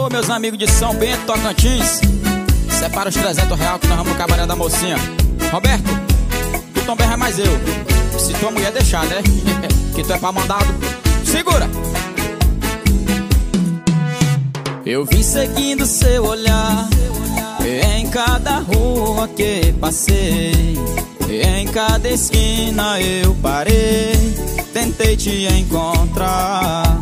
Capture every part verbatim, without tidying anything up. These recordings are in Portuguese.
Alô, meus amigos de São Bento, Tocantins. Separa os trezentos reais que nós vamos no cabaré da mocinha. Roberto, tu também é mais eu. Se tua mulher deixar, né? Que tu é pra mandado. Segura! Eu vim seguindo seu olhar em cada rua que passei, em cada esquina eu parei, tentei te encontrar.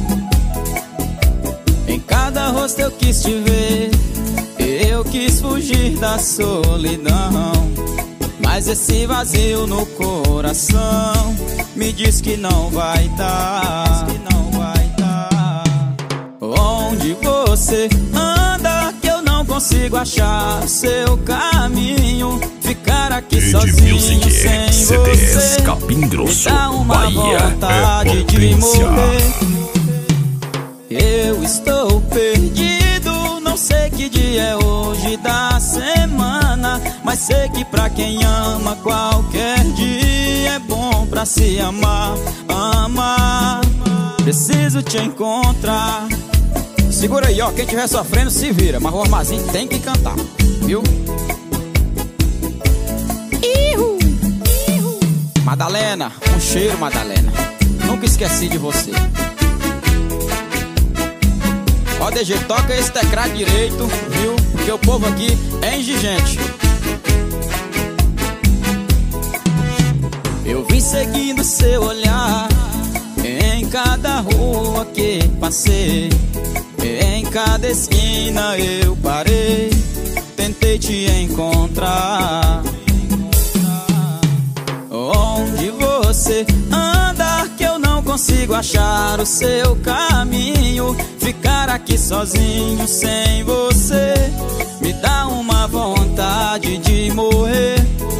Em cada rosto eu quis te ver, eu quis fugir da solidão, mas esse vazio no coração me diz que não vai dar. Onde você anda que eu não consigo achar seu caminho? Ficar aqui Ed sozinho Music, sem C D S, você Capim Grosso, me dá uma Bahia, vontade é de potência. morrer. Eu estou perdido, não sei que dia é hoje da semana, mas sei que pra quem ama qualquer dia é bom pra se amar. Amar, preciso te encontrar. Segura aí, ó, quem estiver sofrendo se vira, mas o armazinho tem que cantar, viu? Ihu, ihu. Madalena, um cheiro, Madalena, nunca esqueci de você. Ó, D G, toca esse teclado direito, viu? Porque o povo aqui é exigente. Eu vim seguindo seu olhar em cada rua que passei, em cada esquina eu parei, tentei te encontrar. Onde você anda que eu não consigo achar o seu caminho? Ficar aqui sozinho sem você me dá uma vontade de morrer.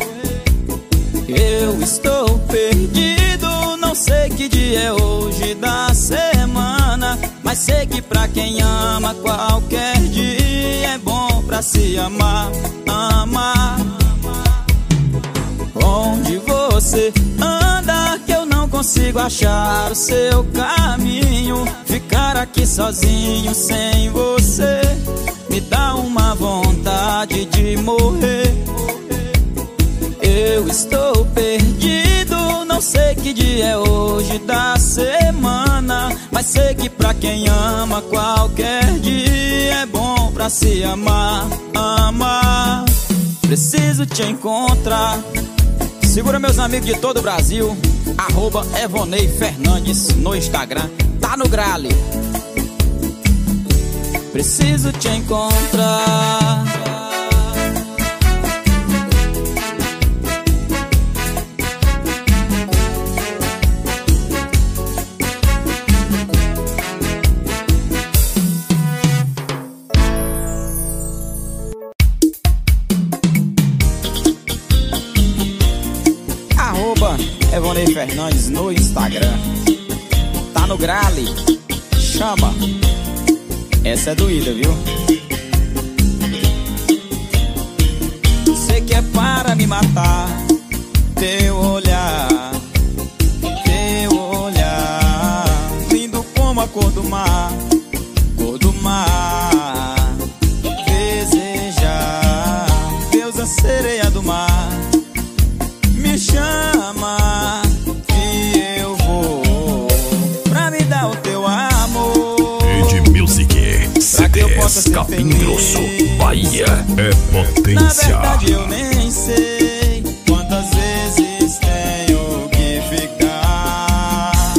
Eu estou perdido, não sei que dia é hoje da semana, mas sei que pra quem ama qualquer dia é bom pra se amar. Amar. Onde você anda que eu não consigo achar o seu caminho? Ficar aqui sozinho sem você me dá uma vontade de morrer. Eu estou perdido, não sei que dia é hoje da semana, mas sei que pra quem ama qualquer dia é bom pra se amar. Amar, preciso te encontrar. Segura, meus amigos de todo o Brasil, arroba Evonei Fernandes no Instagram, tá no grale. Preciso te encontrar. Evonei Fernandes no Instagram, tá no grale, chama. Essa é doída, viu? Sei que é para me matar, teu olhar, teu olhar, lindo como a cor do mar, cor do mar. Desejar, Deus, a sereia do mar, me chama que eu vou pra me dar o teu amor. Ed Music, C D S, Capim Grosso, Bahia, é potência. Na verdade eu nem sei quantas vezes tenho que ficar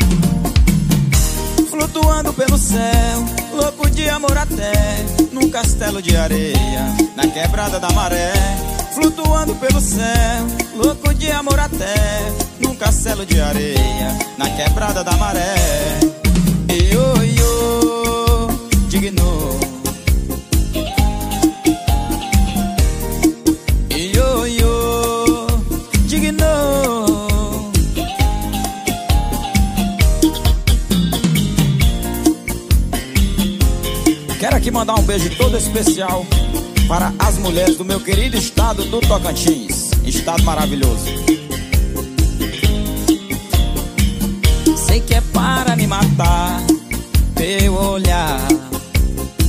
flutuando pelo céu, louco de amor até num castelo de areia, na quebrada da maré. Flutuando pelo céu, louco de amor até num castelo de areia, na quebrada da maré. Io, io, digno. Io, io, digno. Quero aqui mandar um beijo todo especial para as mulheres do meu querido estado do Tocantins, estado maravilhoso. Sei que é para me matar, teu olhar,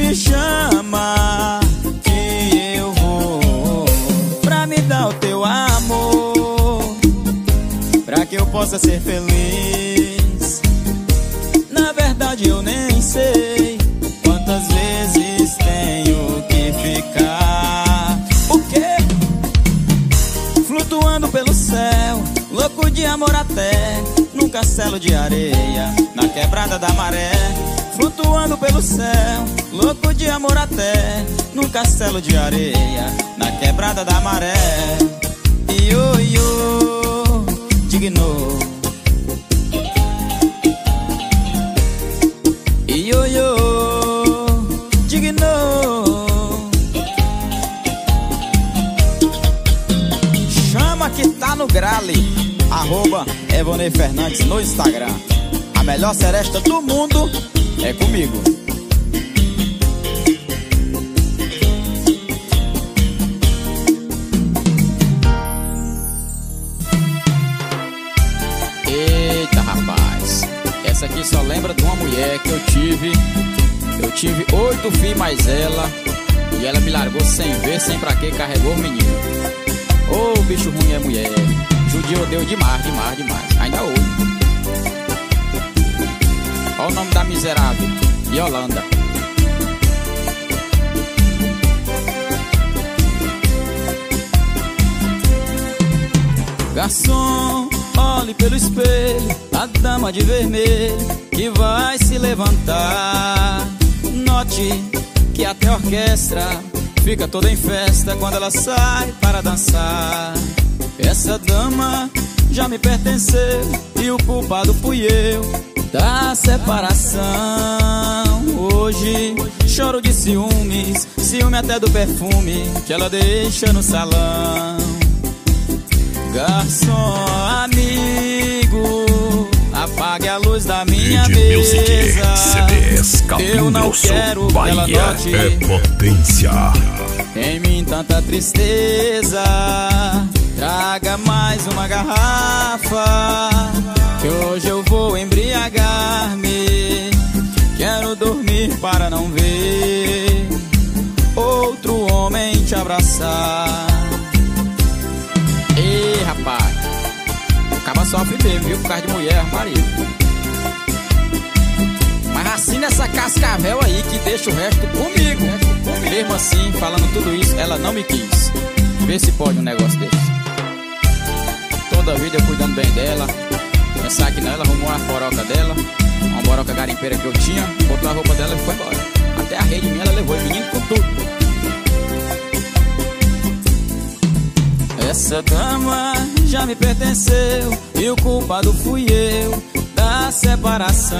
me chama que eu vou pra me dar o teu amor, pra que eu possa ser feliz. Na verdade eu nem sei quantas vezes tenho que ficar. O quê? Flutuando pelo céu, louco de amor até num castelo de areia, na quebrada da maré. Flutuando pelo céu, louco de amor até num castelo de areia, na quebrada da maré. Io, io, digno. Io, io, digno. Chama que tá no grale. Arroba Evonei Fernandes no Instagram. A melhor seresta do mundo é comigo. Eita, rapaz, essa aqui só lembra de uma mulher que eu tive. Eu tive oito filhos mais ela, e ela me largou sem ver, sem pra que, carregou o menino. Ô, oh, bicho ruim é mulher. Judia odeio demais, demais, demais. Ainda hoje. Olha o nome da miserável, Yolanda. Garçom, olhe pelo espelho a dama de vermelho que vai se levantar. Note que até a orquestra fica toda em festa quando ela sai para dançar. Essa dama já me pertenceu e o culpado fui eu da separação. Hoje choro de ciúmes, ciúme até do perfume que ela deixa no salão. Garçom, amigo, apague a luz da minha Rede mesa. Music, C Ds, Eu não Grosso, quero que Bahia ela note é potência. em mim tanta tristeza. Traga mais uma garrafa, que hoje eu vou embriagar-me. Quero dormir para não ver outro homem te abraçar. Ei, rapaz, acaba sofre mesmo, viu? Por causa de mulher, marido. Mas assina essa cascavel aí que deixa o resto comigo. Mesmo assim, falando tudo isso, ela não me quis. Vê se pode um negócio desse. Toda a vida eu cuidando bem dela. Pensar que não, ela arrumou a foroca dela, uma boroca garimpeira que eu tinha, botou a roupa dela e foi embora. Até a rede minha ela levou, o menino com tudo. Essa dama já me pertenceu e o culpado fui eu da separação.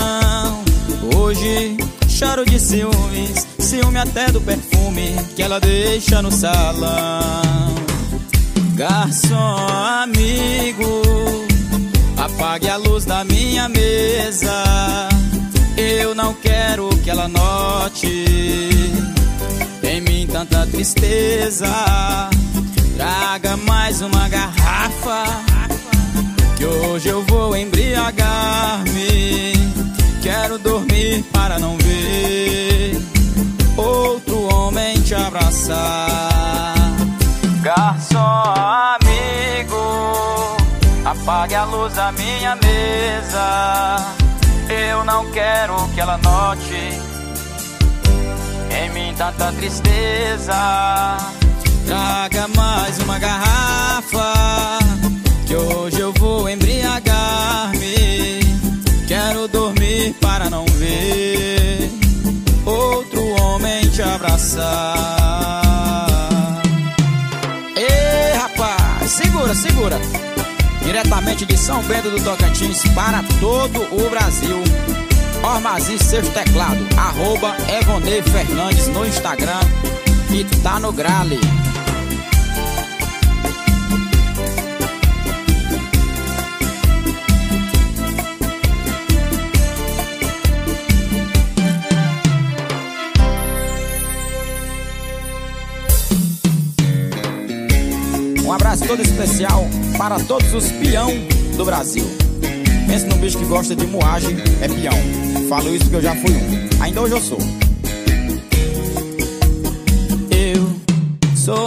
Hoje choro de ciúmes, ciúme até do perfume que ela deixa no salão. Garçom, amigo, apague a luz da minha mesa. Eu não quero que ela note em mim tanta tristeza. Traga mais uma garrafa, que hoje eu vou embriagar-me. Quero dormir para não ver outro homem te abraçar. Garçom, amigo, apague a luz da minha mesa. Eu não quero que ela note em mim tanta tristeza. Traga mais uma garrafa, que hoje eu vou embriagar-me. Quero dormir para não ver outro homem te abraçar. Ei, rapaz, segura, segura. Diretamente de São Bento do Tocantins para todo o Brasil. Ormazin Sexto Teclado, arroba Evonei Fernandes no Instagram e tá no grale. Um abraço todo especial para todos os peão do Brasil. Pensa num bicho que gosta de moagem, é peão. Falo isso porque eu já fui um. Ainda hoje eu sou.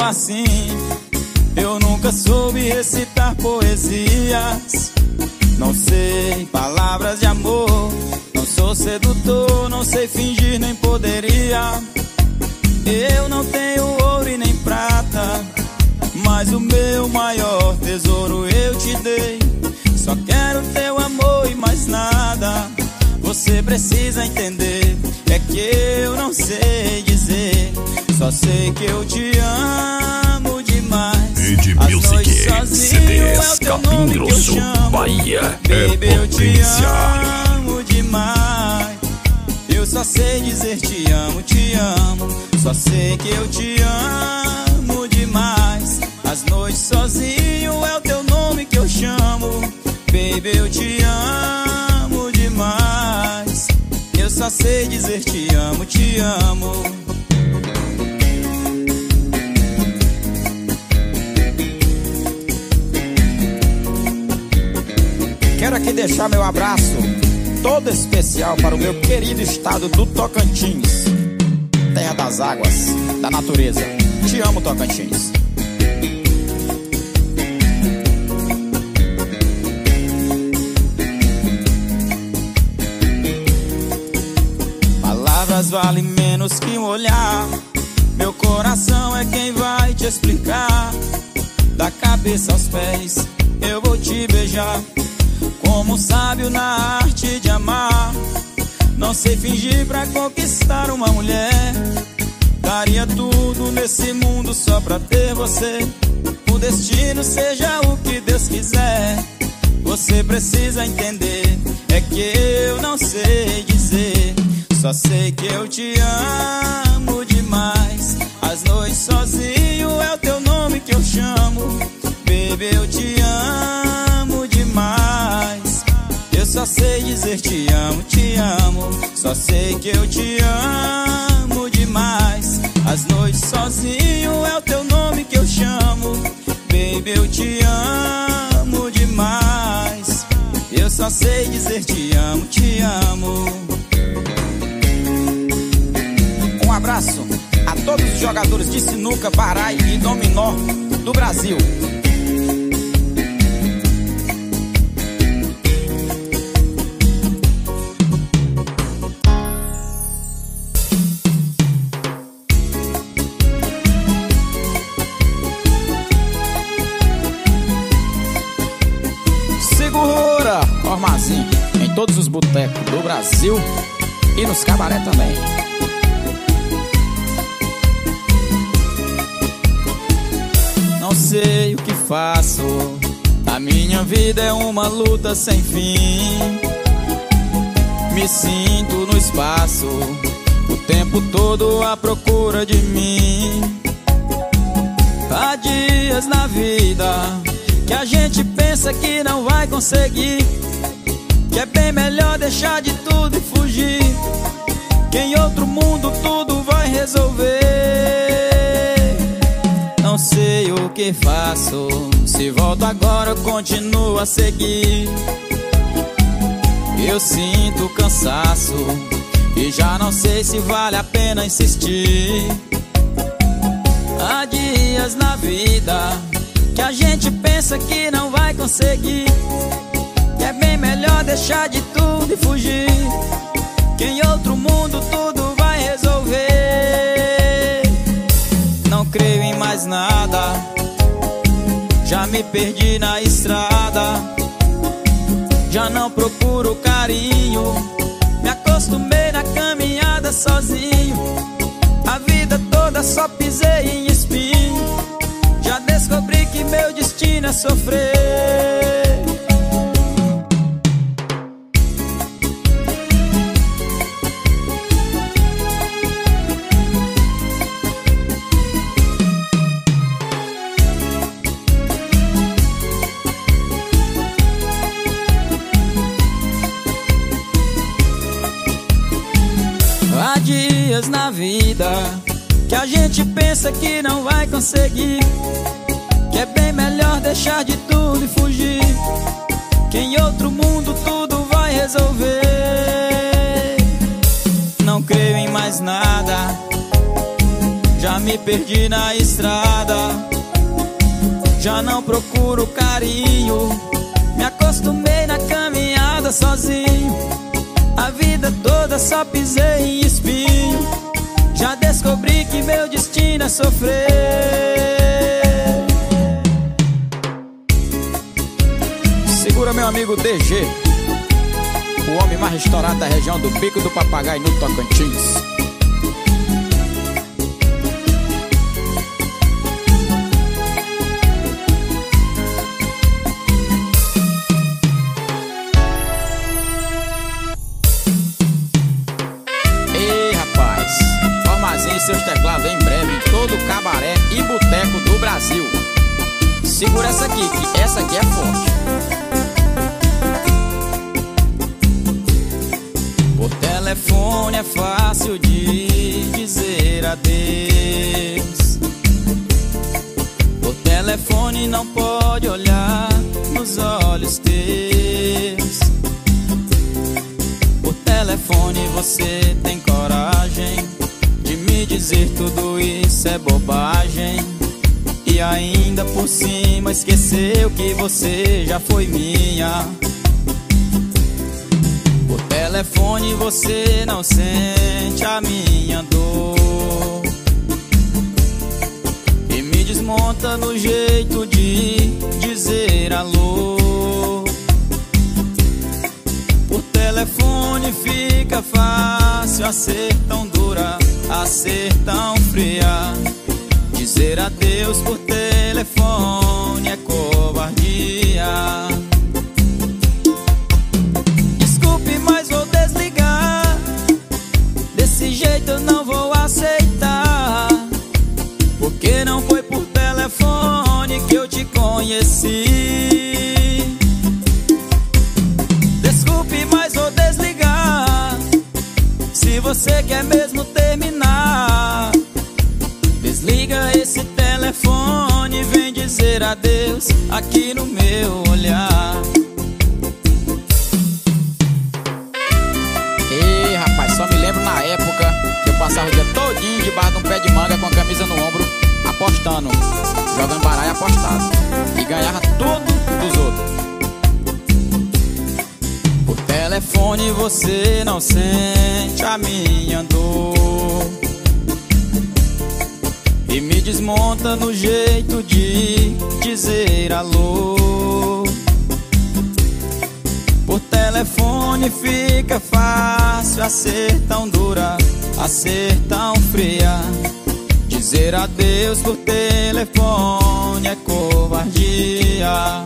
assim. Eu nunca soube recitar poesias, não sei palavras de amor. Não sou sedutor, não sei fingir, nem poderia. Eu não tenho ouro e nem prata, mas o meu maior tesouro eu te dei. Só quero teu amor e mais nada. Você precisa entender, é que eu não sei dizer. Só sei que eu te amo demais. As noites sozinho é o teu nome que eu chamo. Bahia é Baby, eu te amo demais. Eu só sei dizer te amo, te amo. Só sei que eu te amo demais. As noites sozinho é o teu nome que eu chamo. Baby, eu te amo demais. Eu só sei dizer te amo, te amo. Quero aqui deixar meu abraço todo especial para o meu querido estado do Tocantins, terra das águas, da natureza. Te amo, Tocantins. Palavras valem menos que um olhar. Meu coração é quem vai te explicar. Da cabeça aos pés eu vou te beijar, como um sábio na arte de amar. Não sei fingir pra conquistar uma mulher. Daria tudo nesse mundo só pra ter você. O destino seja o que Deus quiser. Você precisa entender, é que eu não sei dizer. Só sei que eu te amo demais. As noites sozinho é o teu nome que eu chamo. Baby, eu te amo demais. Eu só sei dizer te amo, te amo. Só sei que eu te amo demais. As noites sozinho é o teu nome que eu chamo. Baby, eu te amo demais. Eu só sei dizer te amo, te amo. Um abraço a todos os jogadores de sinuca, baralho e dominó do Brasil. Segura, Armazém, em todos os botecos do Brasil e nos cabaré também. Não sei o que faço, a minha vida é uma luta sem fim. Me sinto no espaço, o tempo todo à procura de mim. Há dias na vida que a gente pensa que não vai conseguir, que é bem melhor deixar de tudo e fugir, que em outro mundo tudo vai resolver. Não sei o que faço, se volto agora eu continuo a seguir. Eu sinto cansaço e já não sei se vale a pena insistir. Há dias na vida que a gente pensa que não vai conseguir, que é bem melhor deixar de tudo e fugir, que em outro mundo tudo vai resolver. Não creio em mais nada, já me perdi na estrada. Já não procuro carinho, me acostumei na caminhada sozinho. A vida toda só pisei em espinho, já descobri que meu destino é sofrer. Há dias na vida que a gente pensa que não vai conseguir, que é bem melhor deixar de tudo e fugir, que em outro mundo tudo vai resolver. Não creio em mais nada, Já me perdi na estrada, já não procuro carinho. Me acostumei na caminhada sozinho, a vida toda só pisei em espinho. Já descobri que meu destino é sofrer. Segura, meu amigo D G, o homem mais estourado da região do Bico do Papagaio, no Tocantins. Armazém seus teclados em breve em todo cabaré e boteco do Brasil. Segura essa aqui, que essa aqui é forte. Por telefone é fácil de dizer adeus. Por telefone não pode olhar nos olhos teus. Por telefone você tem coragem de me dizer tudo isso é bobagem, e ainda por cima esqueceu que você já foi minha. Por telefone você não sente a minha dor e me desmonta no jeito de dizer alô. Por telefone fica fácil a ser tão dura, a ser tão fria. Dizer adeus por telefone é covardia. Desculpe, mas vou desligar. Desse jeito eu não vou aceitar, porque não foi por telefone que eu te conheci. Desculpe, mas vou desligar. Se você quer mesmo terminar, desliga esse telefone e vem dizer adeus aqui no meu olhar. Ei, rapaz, só me lembro na época que eu passava o dia todinho debaixo de um pé de manga com a camisa no ombro, apostando, jogando baralho apostado, e ganhava tudo dos outros. Por telefone você não sente a minha dor e me desmonta no jeito de dizer alô. Por telefone fica fácil a ser tão dura, a ser tão fria. Dizer adeus por telefone é covardia.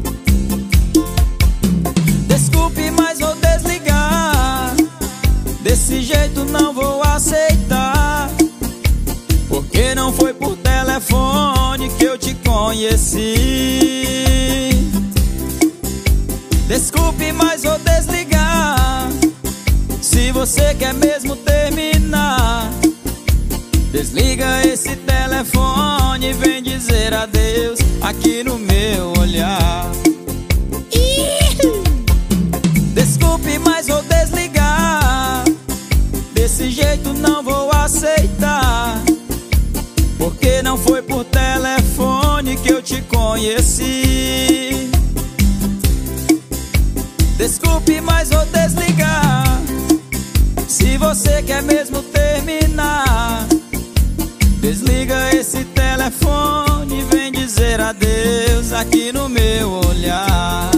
Desculpe, mas vou desligar. Desse jeito não vou aceitar, porque não foi por telefone que eu te conheci. Desculpe, mas vou desligar. Se você quer mesmo terminar, desliga esse telefone e vem dizer adeus aqui no meu olhar. Desculpe, mas vou desligar. Desse jeito não vou aceitar, porque não foi por telefone que eu te conheci. Desculpe, mas vou desligar. Se você quer mesmo terminar, desliga esse telefone e vem dizer adeus aqui no meu olhar.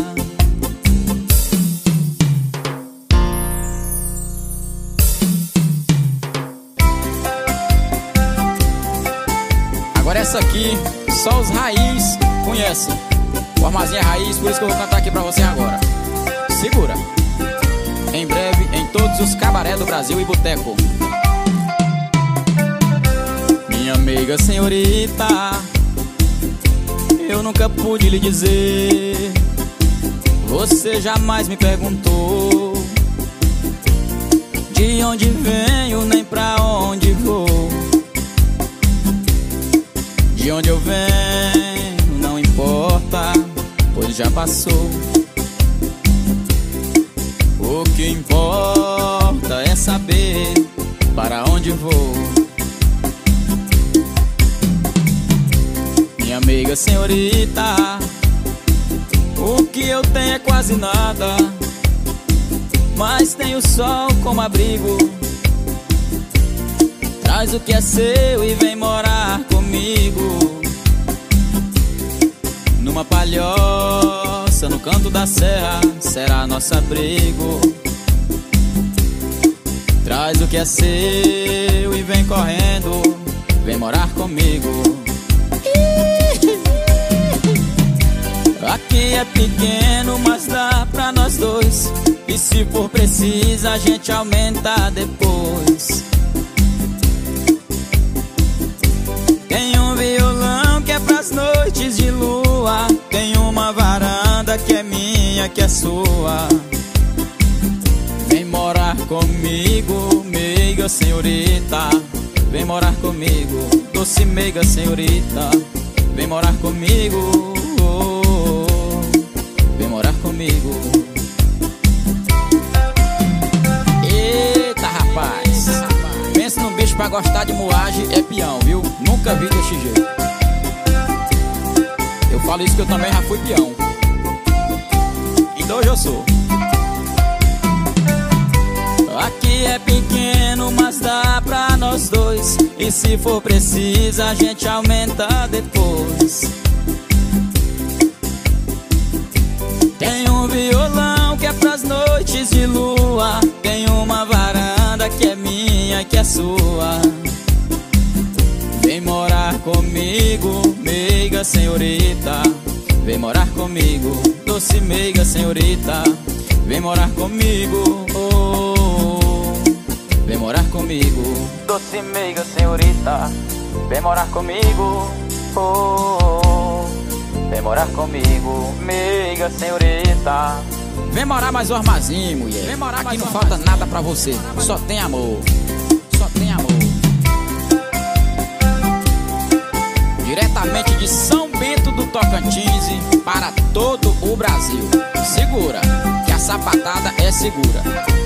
Agora essa aqui, só os raiz conhecem. O Armazém é raiz, por isso que eu vou cantar aqui pra você agora. Segura. Em breve, em todos os cabarés do Brasil e boteco. Minha amiga senhorita, eu nunca pude lhe dizer. Você jamais me perguntou de onde venho, nem pra onde vou. De onde eu venho não importa, pois já passou. O que importa é saber para onde vou. meiga senhorita. O que eu tenho é quase nada, mas tenho o sol como abrigo. Traz o que é seu e vem morar comigo. Numa palhoça no canto da serra será nosso abrigo. Traz o que é seu e vem correndo, vem morar comigo. Aqui é pequeno, mas dá pra nós dois, e se for preciso a gente aumenta depois. Tem um violão que é pras noites de lua, tem uma varanda que é minha, que é sua. Vem morar comigo, meiga senhorita. Vem morar comigo, doce meiga senhorita. Vem morar comigo, oh, oh. Vem morar comigo. Eita rapaz, pensa num bicho pra gostar de moagem, é peão, viu? Nunca vi desse jeito. Eu falo isso que eu também já fui peão, e hoje eu sou. Aqui é pequeno, mas dá pra nós dois, e se for preciso a gente aumenta depois. Tem um violão que é pras noites de lua, tem uma varanda que é minha, que é sua. Vem morar comigo, meiga senhorita. Vem morar comigo, doce meiga senhorita. Vem morar comigo, oh, oh. Vem morar comigo, doce meiga senhorita. Vem morar comigo, oh, oh. Vem morar comigo, meiga senhorita. Vem morar mais um armazinho, mulher. Vem morar aqui, não falta nada pra você, só tem amor, só tem amor. Diretamente de São Bento do Tocantins para todo o Brasil. Segura, que a sapatada é segura.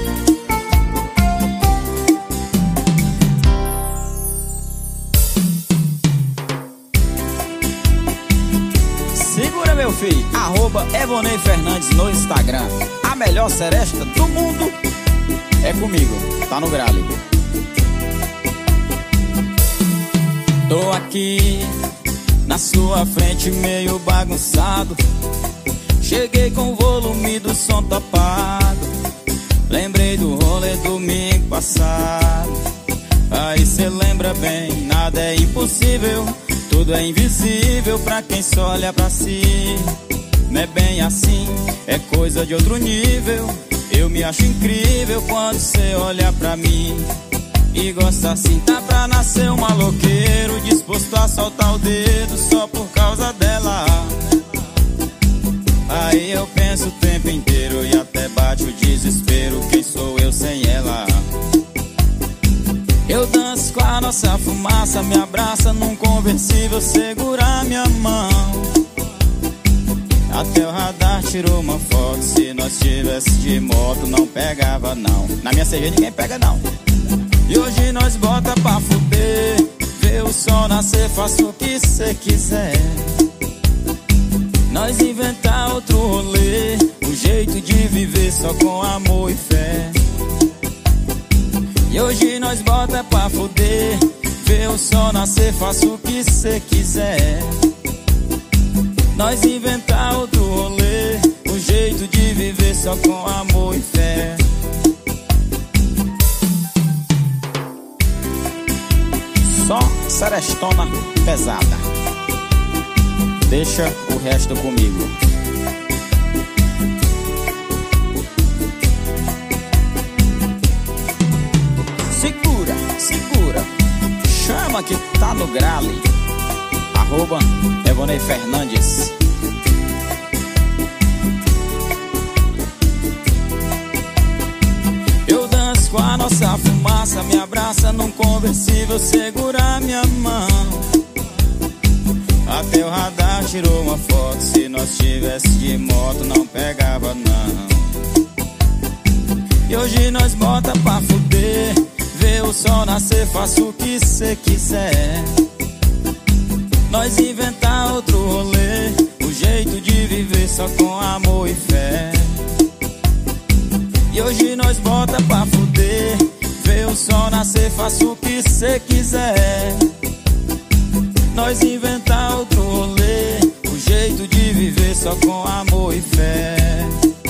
Segura, meu filho. Arroba Evonei Fernandes no Instagram. A melhor seresta do mundo é comigo, tá no grale. Tô aqui na sua frente meio bagunçado. Cheguei com o volume do som topado. Lembrei do rolê domingo passado. Aí cê lembra bem, nada é impossível, tudo é invisível pra quem só olha pra si. Não é bem assim, é coisa de outro nível. Eu me acho incrível quando cê olha pra mim e gosta assim. Tá pra nascer um maloqueiro disposto a soltar o dedo só por causa dela. Aí eu penso o tempo inteiro e até bate o desespero. Quem sou eu sem ela? Eu danço com a nossa fumaça, me abraça num conversível, segura minha mão. Até o radar tirou uma foto, se nós tivesse de moto não pegava não. Na minha C G ninguém pega não. E hoje nós bota pra fuder, vê o sol nascer, faça o que cê quiser. Nós inventar outro rolê, um jeito de viver só com amor e fé. E hoje nós bota pra fuder, vê o sol nascer, faça o que cê quiser. Nós inventar outro rolê, um jeito de viver só com amor e fé. Só serestona pesada. Deixa o resto comigo. Segura, segura. Chama que tá no grale. Arroba Evonei Fernandes. Eu danço com a nossa fumaça, me abraça num conversível, segura minha mão. Até o radar tirou uma foto, se nós tivesse de moto não pegava não. E hoje nós bota pra fuder, vê o sol nascer, faça o que cê quiser. nós inventar outro rolê, o jeito de viver só com amor e fé. E hoje nós bota pra fuder, vê o sol nascer, faça o que cê quiser. Nós inventar outro rolê, o jeito de viver só com amor e fé.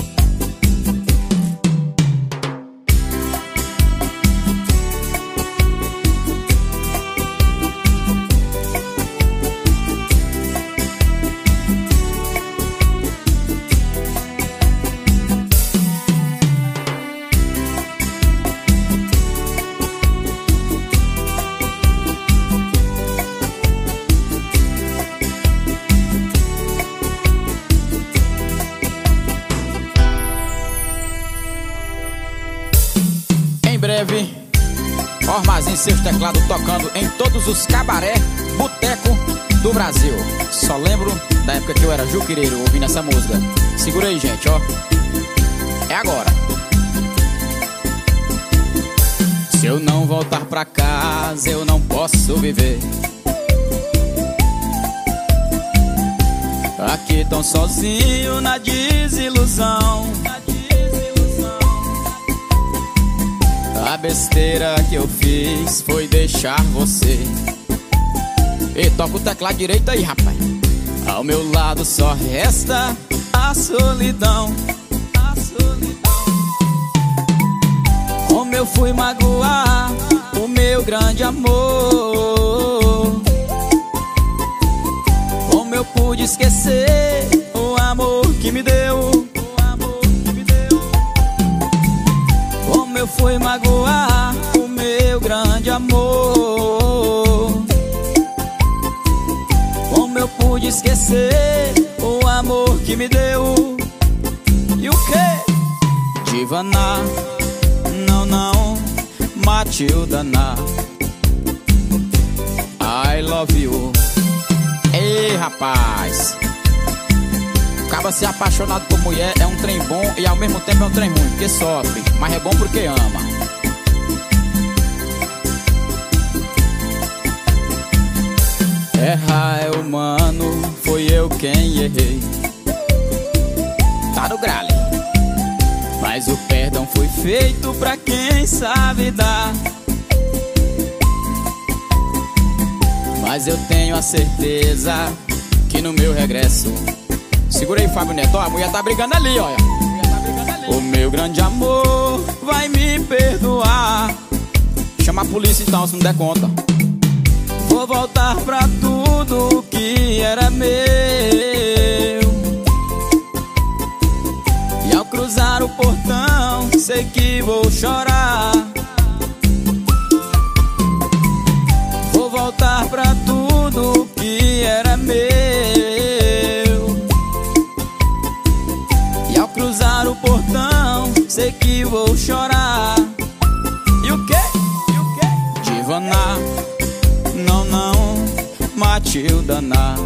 Em breve, Armazém seus teclados tocando em todos os cabaré, boteco do Brasil. Só lembro da época que eu era juquireiro ouvindo essa música. Segura aí, gente, ó. É agora. Se eu não voltar pra casa, eu não posso viver. Aqui tão sozinho na desilusão. A besteira que eu fiz foi deixar você. E toca o teclado direito aí, rapaz. Ao meu lado só resta a solidão. A solidão. Como eu fui magoar o meu grande amor. Como eu pude esquecer o amor que me deu. Eu fui magoar o meu grande amor. Como eu pude esquecer o amor que me deu. E o quê? Divana, não, não, Matilda, não. I love you. Ei, rapaz, acaba se apaixonado por mulher é um trem bom e ao mesmo tempo é um trem ruim, porque sofre, mas é bom porque ama. Errar é humano, foi eu quem errei. Tá no grale. Mas o perdão foi feito pra quem sabe dar. Mas eu tenho a certeza que no meu regresso. Segura aí, Fábio Neto, ó, a mulher tá brigando ali, olha. O meu grande amor vai me perdoar. Chama a polícia então, se não der conta. Vou voltar pra tudo que era meu. E ao cruzar o portão, sei que vou chorar. Vou voltar pra tudo que era meu. Cruzar o portão, sei que vou chorar. E o quê? E o quê? Divana, não, não, Matilda, não.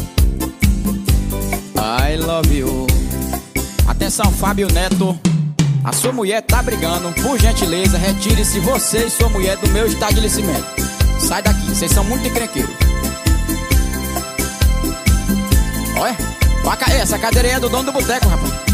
I love you. Atenção, Fábio Neto, a sua mulher tá brigando. Por gentileza, retire-se você e sua mulher do meu estabelecimento. Sai daqui, vocês são muito encrenqueiros. Olha, essa cadeira aí é do dono do boteco, rapaz.